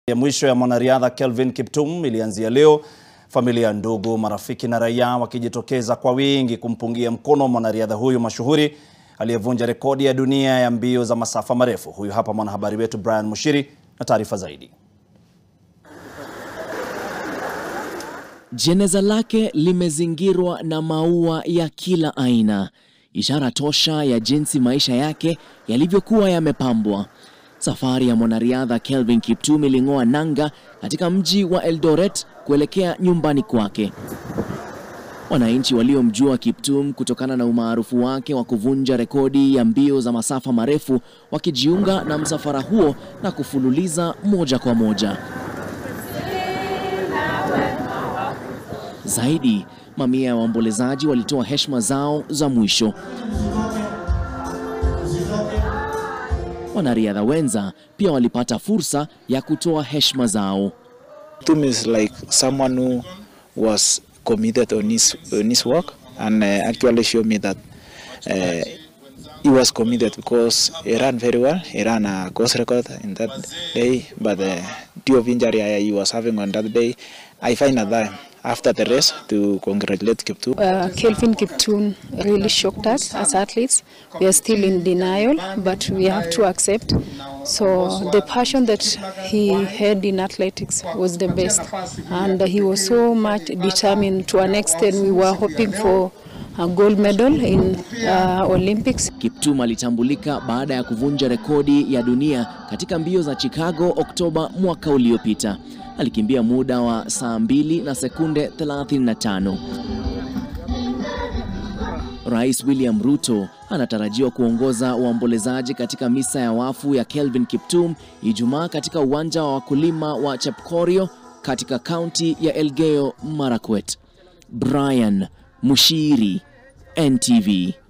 Ya mwisho ya mwanariadha Kiptum ilianzia leo. Familia, ndugu, marafiki na raia wakijitokeza kwa wingi kumpungia mkono mwanariadha huyu mashuhuri aliyevunja rekodi ya dunia ya mbio za masafa marefu. Huyu hapa mwanahabari wetu Brian Mushiri na taarifa zaidi. Jeneza lake limezingirwa na maua ya kila aina, ishara tosha ya jinsi maisha yake yalivyokuwa yamepambwa. Safari ya mwanariadha Kiptum iling'oa nanga katika mji wa Eldoret kuelekea nyumbani kwake. Wananchi waliomjua Kiptum kutokana na umaarufu wake wa kuvunja rekodi ya mbio za masafa marefu wakijiunga na msafara huo na kufululiza moja kwa moja. Zaidi, mamia ya waombolezaji walitoa heshima zao za mwisho. Wanariadha wenza pia walipata fursa ya kutoa heshima zao. Kiptum is like someone who was committed on his work and actually showed me that he was committed because he ran very well. He ran a course record in that day, but due of injury he was having on that day, I find a time after the race to congratulate Kiptum. Kiptum really shocked us as athletes. We are still in denial, but we have to accept. So the passion that he had in athletics was the best, and he was so much determined to an extent we were hoping for a gold medal in Olympics. Kiptum alitambulika baada ya kuvunja rekodi ya dunia katika mbio za Chicago Oktoba mwaka uliopita. Alikimbia muda wa saa 2 na sekunde 35. Rais William Ruto anatarajiwa kuongoza waombolezaji katika misa ya wafu ya Kiptum Ijumaa katika uwanja wa wakulima wa Chepkorio katika kaunti ya Elgeyo Marakwet. Brian Mushiri, NTV.